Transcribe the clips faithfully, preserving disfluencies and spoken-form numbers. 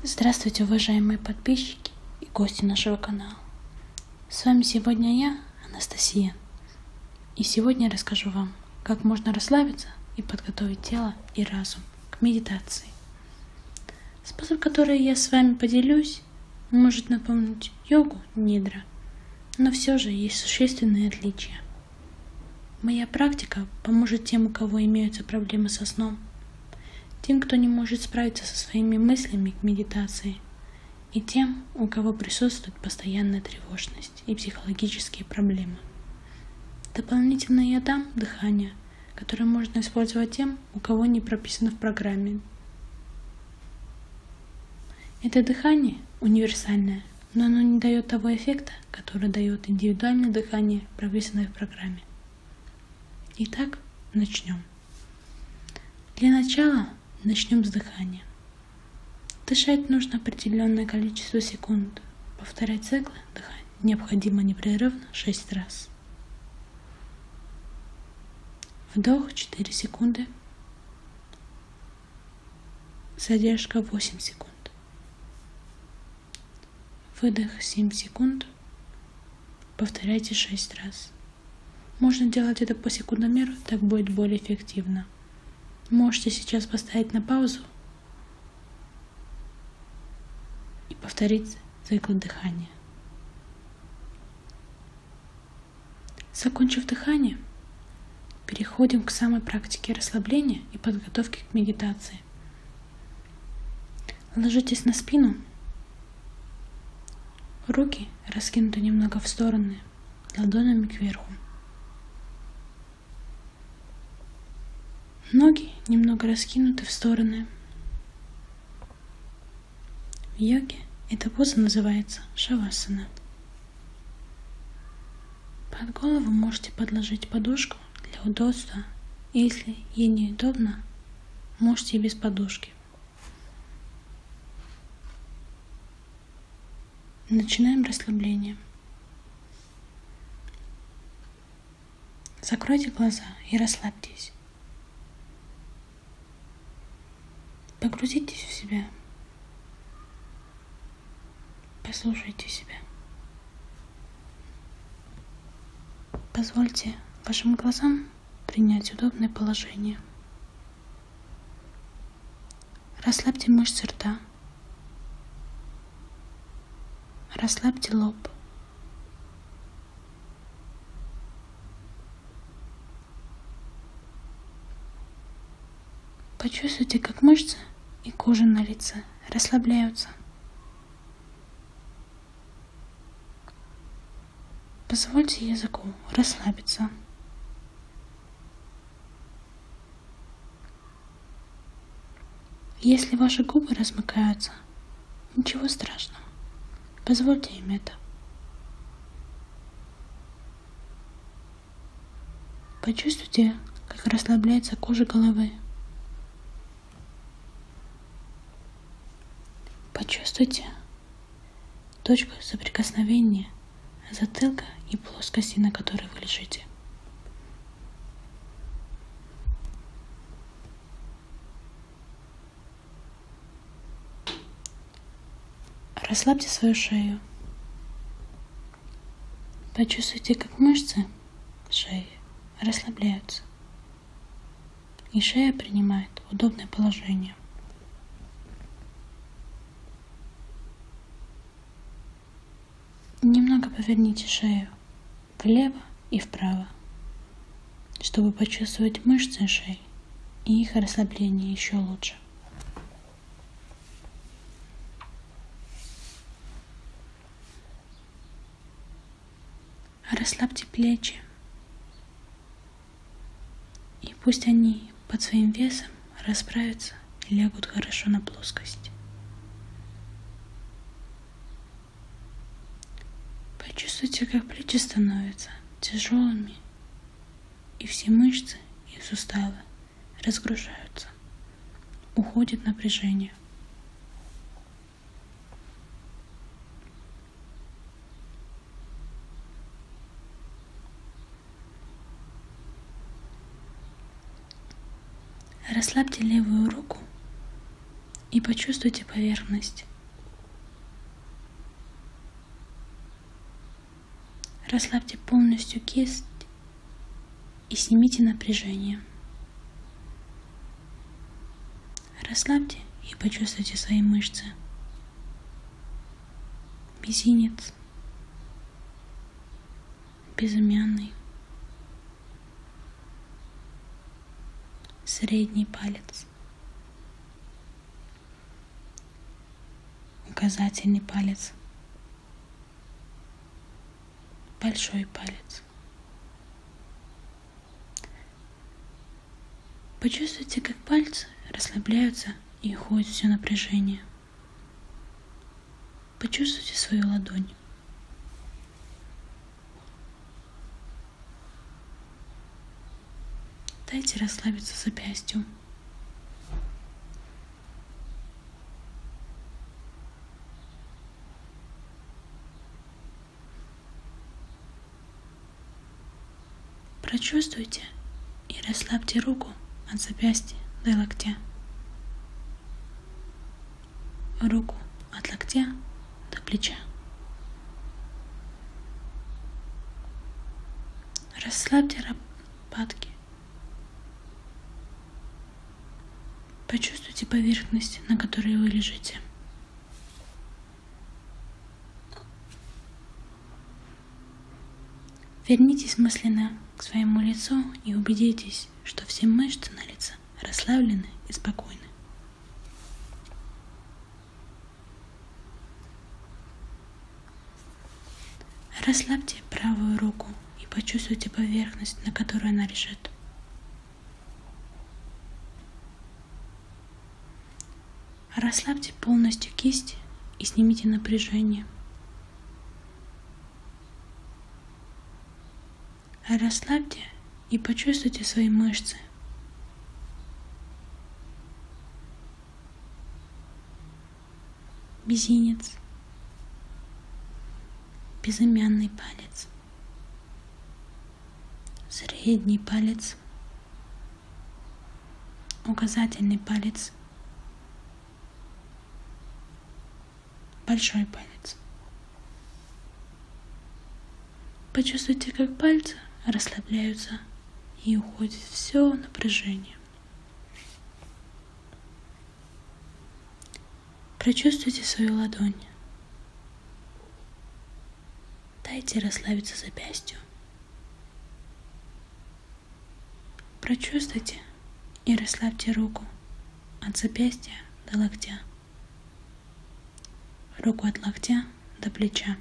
Здравствуйте, уважаемые подписчики и гости нашего канала. С вами сегодня я, Анастасия. И сегодня я расскажу вам, как можно расслабиться и подготовить тело и разум к медитации. Способ, который я с вами поделюсь, может напомнить йогу нидра, но все же есть существенные отличия. Моя практика поможет тем, у кого имеются проблемы со сном, тем, кто не может справиться со своими мыслями к медитации, и тем, у кого присутствует постоянная тревожность и психологические проблемы. Дополнительно я дам дыхание, которое можно использовать тем, у кого не прописано в программе. Это дыхание универсальное, но оно не дает того эффекта, который дает индивидуальное дыхание, прописанное в программе. Итак, начнем. Для начала начнем с дыхания. Дышать нужно определенное количество секунд. Повторять циклы дыхания необходимо непрерывно шесть раз. Вдох четыре секунды. Задержка восемь секунд. Выдох семь секунд. Повторяйте шесть раз. Можно делать это по секундомеру, так будет более эффективно. Можете сейчас поставить на паузу и повторить цикл дыхания. Закончив дыхание, переходим к самой практике расслабления и подготовки к медитации. Ложитесь на спину, руки раскинуты немного в стороны, ладонями кверху. Ноги немного раскинуты в стороны. В йоге эта поза называется шавасана. Под голову можете подложить подушку для удобства. Если ей неудобно, можете и без подушки. Начинаем расслабление. Закройте глаза и расслабьтесь. Погрузитесь в себя. Послушайте себя. Позвольте вашим глазам принять удобное положение. Расслабьте мышцы рта. Расслабьте лоб. Почувствуйте, как мышцы и кожа на лице расслабляются. Позвольте языку расслабиться. Если ваши губы размыкаются, ничего страшного. Позвольте им это. Почувствуйте, как расслабляется кожа головы. Почувствуйте точку соприкосновения затылка и плоскости, на которой вы лежите. Расслабьте свою шею. Почувствуйте, как мышцы шеи расслабляются, и шея принимает удобное положение. Немного поверните шею влево и вправо, чтобы почувствовать мышцы шеи и их расслабление еще лучше. Расслабьте плечи, и пусть они под своим весом расправятся и лягут хорошо на плоскость. Почувствуйте, как плечи становятся тяжелыми, и все мышцы и суставы разгружаются, уходит напряжение. Расслабьте левую руку и почувствуйте поверхность Расслабьте полностью кисть и снимите напряжение. Расслабьте и почувствуйте свои мышцы. Мизинец, безымянный, средний палец, указательный палец, большой палец. Почувствуйте, как пальцы расслабляются и уходит все напряжение. Почувствуйте свою ладонь. Дайте расслабиться запястью. Прочувствуйте и расслабьте руку от запястья до локтя. Руку от локтя до плеча. Расслабьте лопатки. Почувствуйте поверхность, на которой вы лежите. Вернитесь мысленно к своему лицу и убедитесь, что все мышцы на лице расслаблены и спокойны. Расслабьте правую руку и почувствуйте поверхность, на которой она лежит. Расслабьте полностью кисть и снимите напряжение. Расслабьте и почувствуйте свои мышцы. Мизинец, безымянный палец, средний палец, указательный палец, большой палец. Почувствуйте, как пальцы расслабляются и уходит все напряжение. Прочувствуйте свою ладонь. Дайте расслабиться запястью. Прочувствуйте и расслабьте руку от запястья до локтя. Руку от локтя до плеча.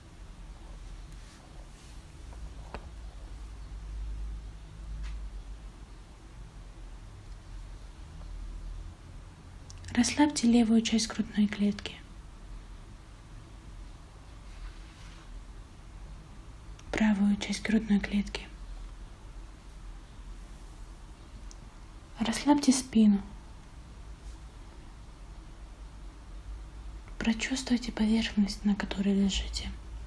Расслабьте левую часть грудной клетки. Правую часть грудной клетки. Расслабьте спину. Прочувствуйте поверхность, на которой лежите.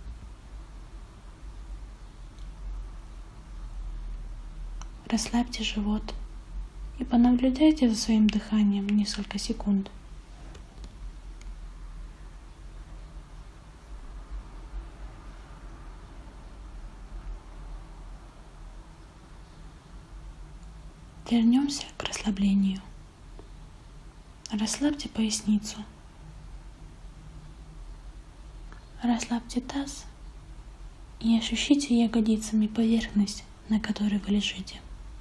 Расслабьте живот и понаблюдайте за своим дыханием несколько секунд. Вернемся к расслаблению. Расслабьте поясницу. Расслабьте таз и ощутите ягодицами поверхность, на которой вы лежите.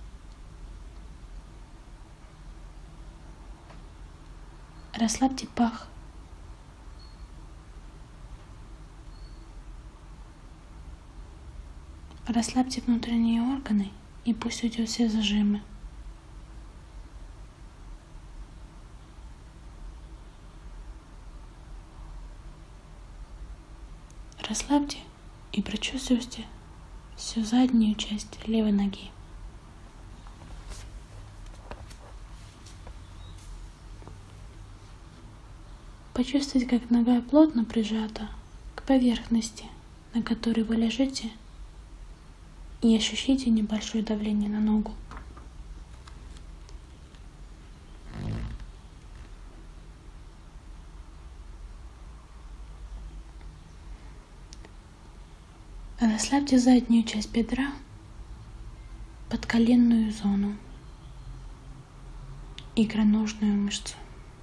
Расслабьте пах. Расслабьте внутренние органы и пусть уйдут все зажимы. Расслабьте и прочувствуйте всю заднюю часть левой ноги. Почувствуйте, как нога плотно прижата к поверхности, на которой вы лежите, и ощутите небольшое давление на ногу. Расслабьте заднюю часть бедра, подколенную зону, икроножную мышцу.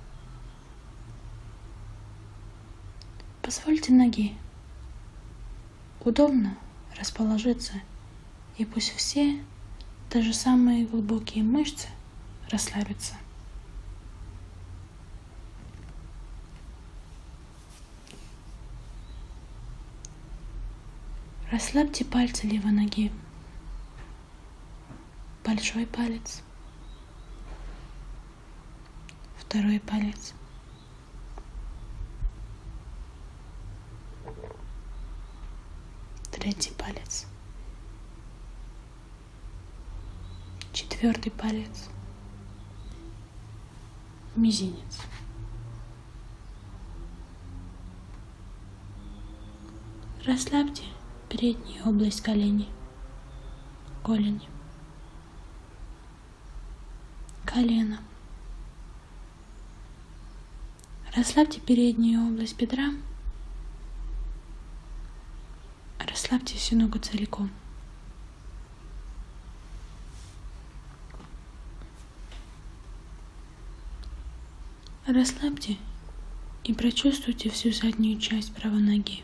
Позвольте ноге удобно расположиться, и пусть все, даже самые глубокие мышцы расслабятся. Расслабьте пальцы левой ноги, большой палец, второй палец, третий палец, четвертый палец, мизинец. Расслабьте переднюю область коленей, голени, колено. Расслабьте переднюю область бедра. Расслабьте всю ногу целиком. Расслабьте и прочувствуйте всю заднюю часть правой ноги.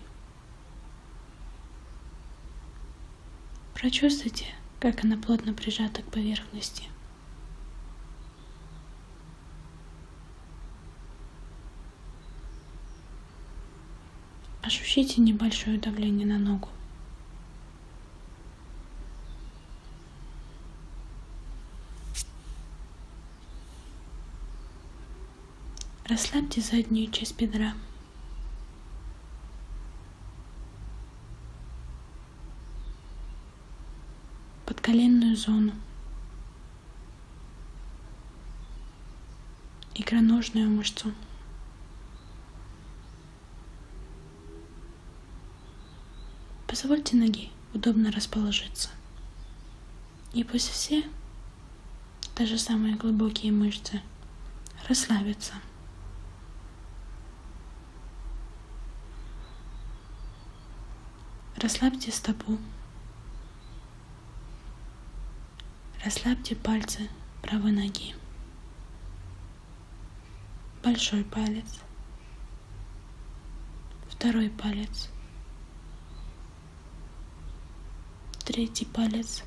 Прочувствуйте, как она плотно прижата к поверхности. Ощутите небольшое давление на ногу. Расслабьте заднюю часть бедра. Подколенную зону, икроножную мышцу. Позвольте ноге удобно расположиться, и пусть все, даже самые глубокие мышцы, расслабятся. Расслабьте стопу. Расслабьте пальцы правой ноги. Большой палец, второй палец, третий палец,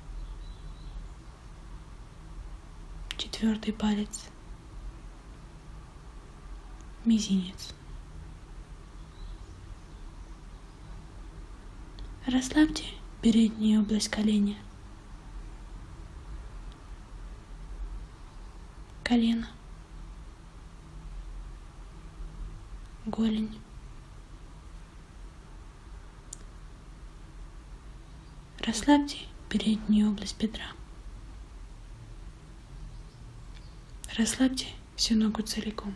четвертый палец, мизинец. Расслабьте переднюю область коленя, колено, голень. Расслабьте переднюю область бедра. Расслабьте всю ногу целиком.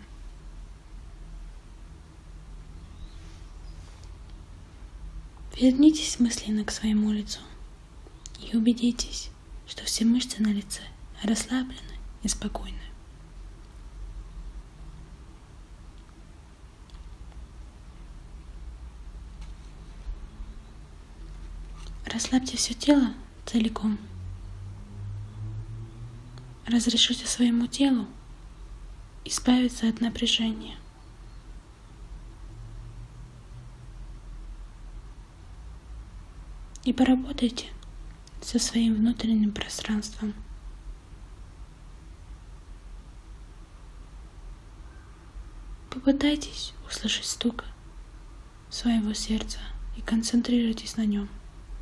Вернитесь мысленно к своему лицу и убедитесь, что все мышцы на лице расслаблены и спокойны. Расслабьте все тело целиком. Разрешите своему телу избавиться от напряжения. И поработайте со своим внутренним пространством. Попытайтесь услышать стук своего сердца и концентрируйтесь на нем.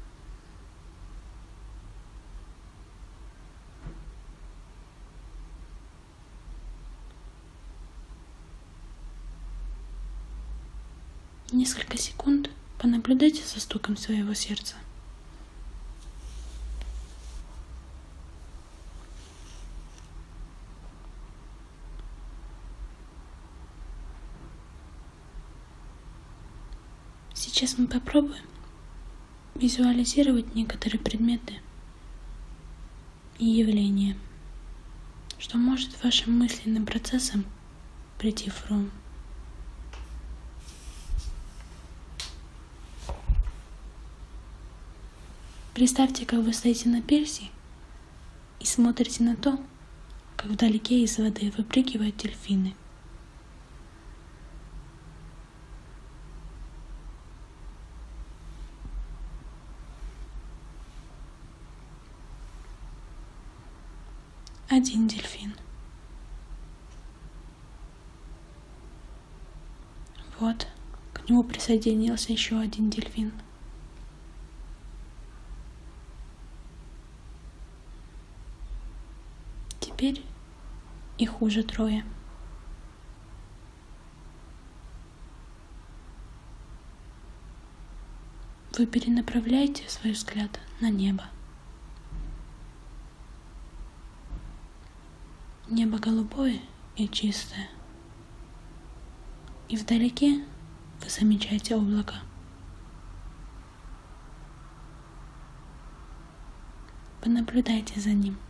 Несколько секунд понаблюдайте за стуком своего сердца. Сейчас мы попробуем визуализировать некоторые предметы и явления, что может вашим мысленным процессом прийти в ум. Представьте, как вы стоите на пирсе и смотрите на то, как вдалеке из воды выпрыгивают дельфины. Один дельфин. Вот, к нему присоединился еще один дельфин. Теперь их уже трое. Вы перенаправляете свой взгляд на небо. Небо голубое и чистое. И вдалеке вы замечаете облако. Понаблюдайте за ним.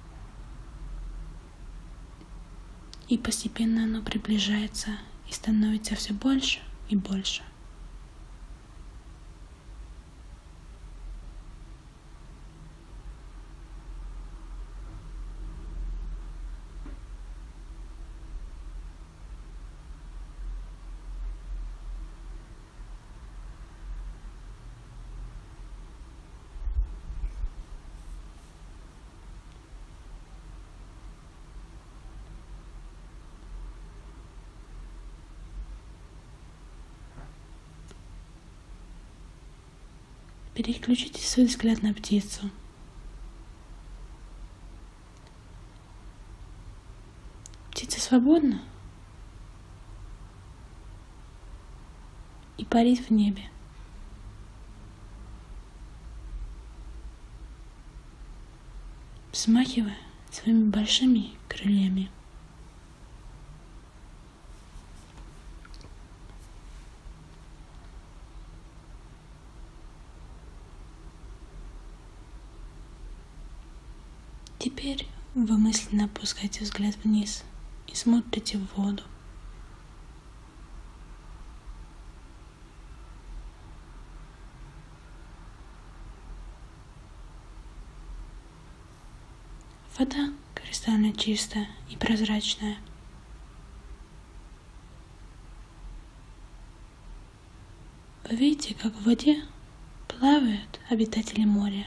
И постепенно оно приближается и становится все больше и больше. Переключите свой взгляд на птицу. Птица свободна и парит в небе. Взмахивая своими большими крыльями. Теперь вы мысленно опускаете взгляд вниз и смотрите в воду. Вода кристально чистая и прозрачная. Вы видите, как в воде плавают обитатели моря.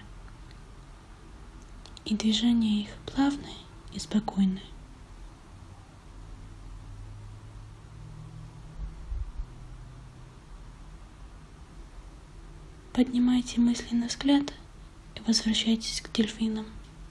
И движения их плавные и спокойные. Поднимайте мысленный взгляд и возвращайтесь к дельфинам.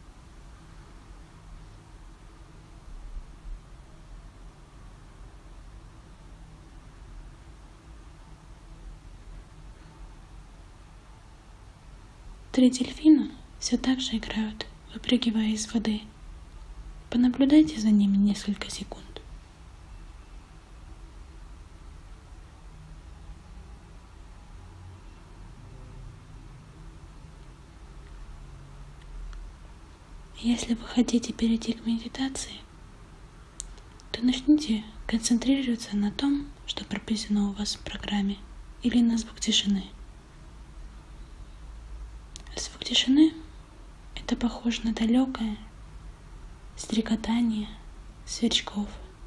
Три дельфина все так же играют, выпрыгивая из воды. Понаблюдайте за ними несколько секунд. Если вы хотите перейти к медитации, то начните концентрироваться на том, что прописано у вас в программе, или на звук тишины. Звук тишины — это похоже на далекое стрекотание сверчков.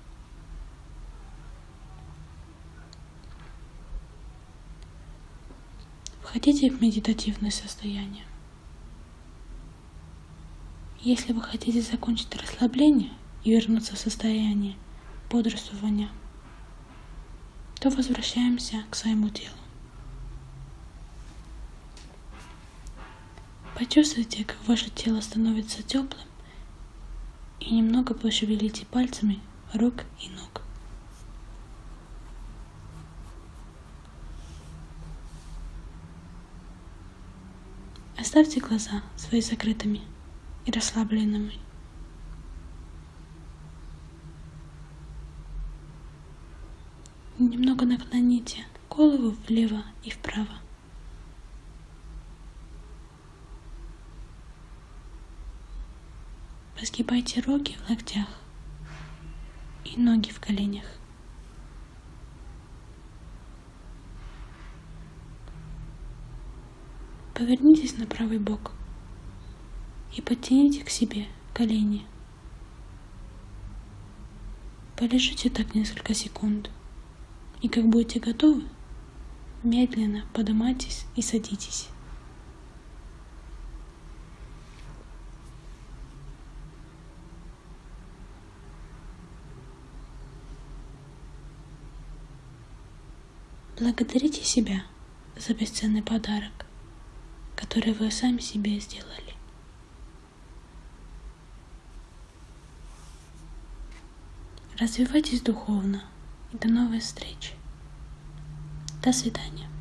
Входите в медитативное состояние. Если вы хотите закончить расслабление и вернуться в состояние бодрствования, то возвращаемся к своему телу. Почувствуйте, как ваше тело становится теплым, и немного пошевелите пальцами рук и ног. Оставьте глаза свои закрытыми и расслабленными. Немного наклоните голову влево и вправо. Сгибайте руки в локтях и ноги в коленях. Повернитесь на правый бок и подтяните к себе колени. Полежите так несколько секунд, и как будете готовы, медленно поднимайтесь и садитесь. Благодарите себя за бесценный подарок, который вы сами себе сделали. Развивайтесь духовно и до новых встреч. До свидания.